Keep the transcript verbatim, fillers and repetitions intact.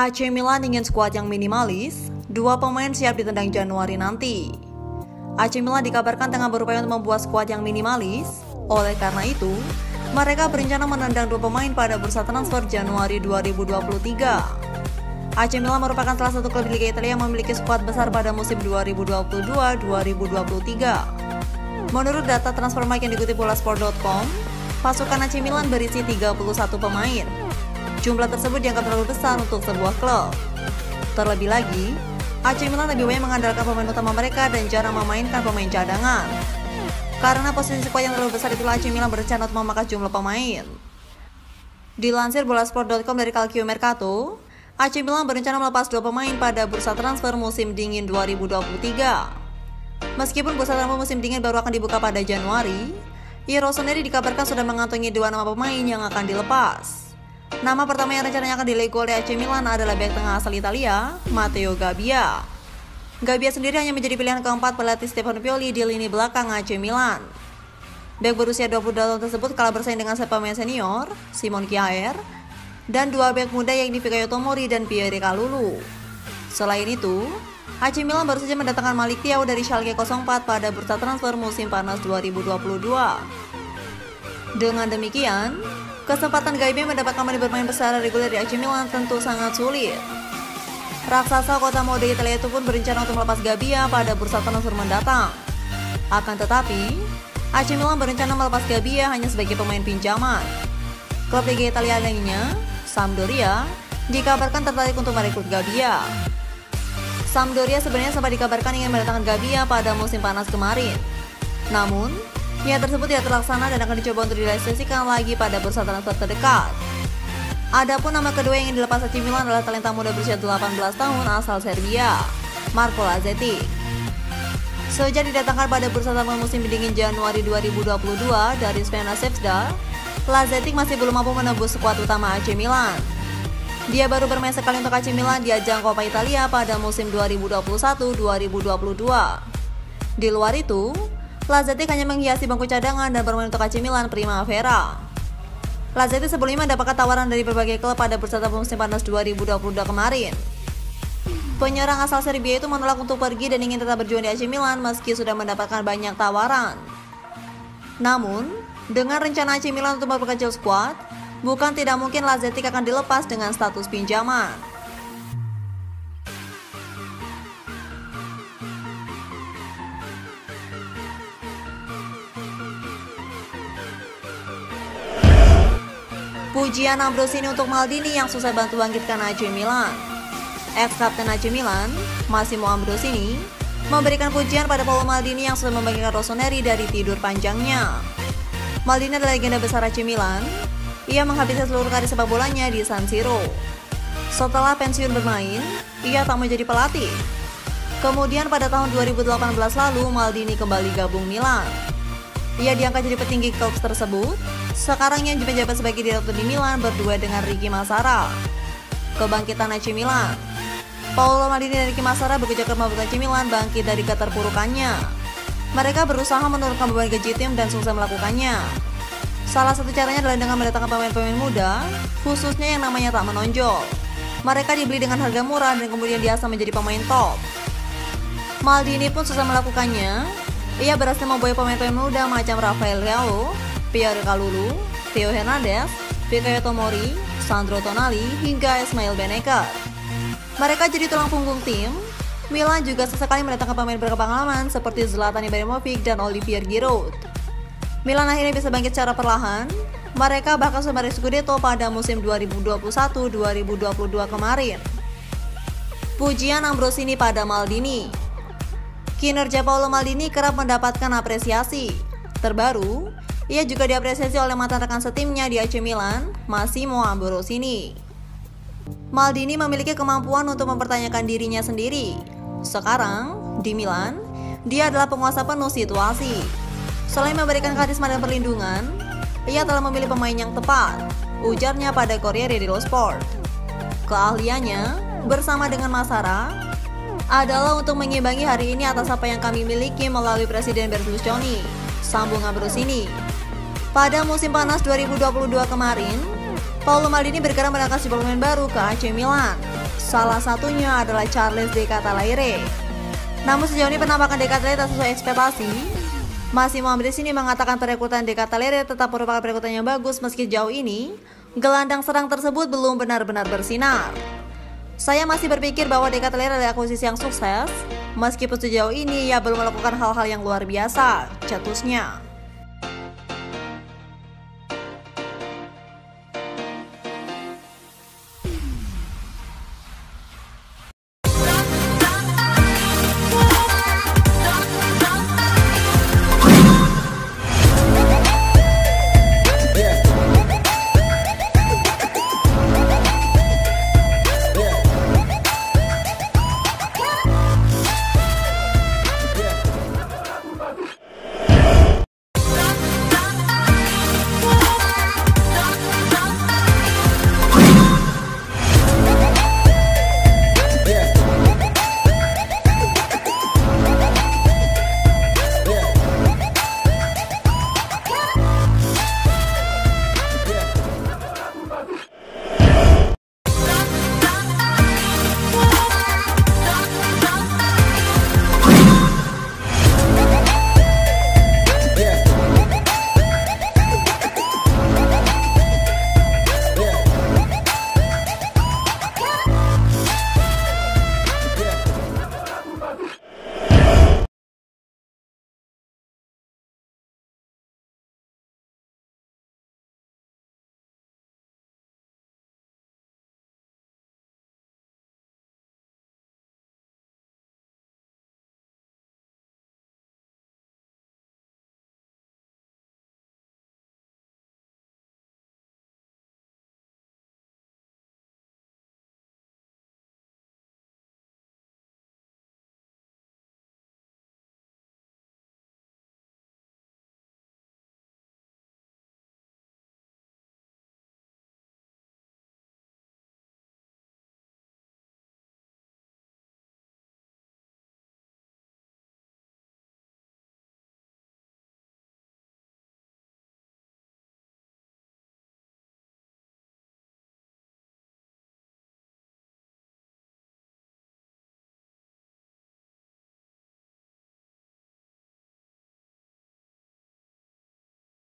A C Milan ingin skuad yang minimalis, dua pemain siap ditendang Januari nanti. A C Milan dikabarkan tengah berupaya untuk membuat skuad yang minimalis, oleh karena itu, mereka berencana menendang dua pemain pada bursa transfer Januari dua ribu dua puluh tiga. A C Milan merupakan salah satu klub di Liga Italia yang memiliki skuad besar pada musim dua ribu dua puluh dua dua ribu dua puluh tiga. Menurut data Transfermarkt yang dikutip bola sport dot com, pasukan A C Milan berisi tiga puluh satu pemain. Jumlah tersebut dianggap terlalu besar untuk sebuah klub. Terlebih lagi, A C Milan lebih banyak mengandalkan pemain utama mereka dan jarang memainkan pemain cadangan. Karena posisi skuad yang terlalu besar itulah A C Milan berencana untuk memangkas jumlah pemain. Dilansir bola sport dot com dari Calcio Mercato, A C Milan berencana melepas dua pemain pada bursa transfer musim dingin dua ribu dua puluh tiga. Meskipun bursa transfer musim dingin baru akan dibuka pada Januari, I Rossoneri dikabarkan sudah mengantongi dua nama pemain yang akan dilepas. Nama pertama yang rencananya akan dilego oleh A C Milan adalah bek tengah asal Italia, Matteo Gabbia. Gabbia sendiri hanya menjadi pilihan keempat pelatih Stefano Pioli di lini belakang A C Milan. Bek berusia dua puluh dua tahun tersebut kalah bersaing dengan pemain senior, Simon Kjaer, dan dua bek muda yakni Fikayo Tomori dan Pierre Kalulu. Selain itu, A C Milan baru saja mendatangkan Malik Thiaw dari Schalke nol empat pada bursa transfer musim panas dua ribu dua puluh dua. Dengan demikian, kesempatan Gabbia mendapatkan menit bermain besar reguler di A C Milan tentu sangat sulit. Raksasa kota mode Italia itu pun berencana untuk melepas Gabbia pada bursa transfer mendatang. Akan tetapi, A C Milan berencana melepas Gabbia hanya sebagai pemain pinjaman. Klub Liga Italia lainnya, Sampdoria, dikabarkan tertarik untuk merekrut Gabbia. Sampdoria sebenarnya sempat dikabarkan ingin mendatangkan Gabbia pada musim panas kemarin. Namun, niat tersebut tidak terlaksana dan akan dicoba untuk direalisasikan lagi pada bursa transfer terdekat. Adapun nama kedua yang ingin dilepas A C Milan adalah talenta muda berusia delapan belas tahun asal Serbia, Marko Lazetic. Sejak didatangkan pada bursa transfer musim dingin Januari dua ribu dua puluh dua dari Crvena Zvezda, Lazetic masih belum mampu menembus skuad utama A C Milan. Dia baru bermain sekali untuk A C Milan di ajang Coppa Italia pada musim dua ribu dua puluh satu dua ribu dua puluh dua. Di luar itu, Lazetic hanya menghiasi bangku cadangan dan bermain untuk A C Milan Primavera. Lazetic sebelumnya mendapatkan tawaran dari berbagai klub pada bursa transfer musim panas dua ribu dua puluh dua kemarin. Penyerang asal Serbia itu menolak untuk pergi dan ingin tetap berjuang di A C Milan meski sudah mendapatkan banyak tawaran. Namun, dengan rencana A C Milan untuk memperkecil skuad, bukan tidak mungkin Lazetic akan dilepas dengan status pinjaman. Pujian Ambrosini untuk Maldini yang susah bantu bangkitkan A C Milan. Ex-kapten A C Milan, Massimo Ambrosini, memberikan pujian pada Paolo Maldini yang sudah membangkitkan Rossoneri dari tidur panjangnya. Maldini adalah legenda besar A C Milan. Ia menghabiskan seluruh karir sepak bolanya di San Siro. Setelah pensiun bermain, ia tak menjadi pelatih. Kemudian pada tahun dua ribu delapan belas lalu, Maldini kembali gabung Milan. Ia diangkat jadi petinggi klub tersebut. Sekarang yang menjabat sebagai direktur di Milan berdua dengan Ricky Massara. Kebangkitan A C Milan. Paolo Maldini dan Ricky Massara bekerja keras membuat A C Milan bangkit dari keterpurukannya. Mereka berusaha menurunkan beban gaji tim dan sukses melakukannya. Salah satu caranya adalah dengan mendatangkan pemain-pemain muda, khususnya yang namanya tak menonjol. Mereka dibeli dengan harga murah dan kemudian diasah menjadi pemain top. Maldini pun susah melakukannya. Ia berhasil membawa pemain-pemain muda macam Rafael Leao, Pierre Kalulu, Theo Hernandez, Fikayo Tomori, Sandro Tonali, hingga Ismail Beneker. Mereka jadi tulang punggung tim. Milan juga sesekali mendatangkan pemain berpengalaman seperti Zlatan Ibrahimovic dan Olivier Giroud. Milan akhirnya bisa bangkit secara perlahan. Mereka bahkan sudah meraih Scudetto pada musim dua ribu dua puluh satu dua ribu dua puluh dua kemarin. Pujian Ambrosini pada Maldini. Kinerja Paolo Maldini kerap mendapatkan apresiasi. Terbaru, ia juga diapresiasi oleh mantan rekan setimnya di A C Milan, Massimo Ambrosini. Maldini memiliki kemampuan untuk mempertanyakan dirinya sendiri. Sekarang, di Milan, dia adalah penguasa penuh situasi. Selain memberikan karisma dan perlindungan, ia telah memilih pemain yang tepat, ujarnya pada Corriere dello Sport. Keahliannya, bersama dengan Massara, adalah untuk mengimbangi hari ini atas apa yang kami miliki melalui Presiden Berlusconi, sambung Ambrosini. Pada musim panas dua ribu dua puluh dua kemarin, Paolo Maldini bergerak menangkap pemain baru ke A C Milan. Salah satunya adalah Charles Decatelaere. Namun sejauh ini penampakan Decatelaere tak sesuai ekspektasi. Massimo Ambrosini mengatakan perekrutan Decatelaere tetap merupakan perekrutan yang bagus meski jauh ini gelandang serang tersebut belum benar-benar bersinar. Saya masih berpikir bahwa Decatelaere adalah akuisisi yang sukses, meskipun sejauh ini ia belum melakukan hal-hal yang luar biasa, cetusnya.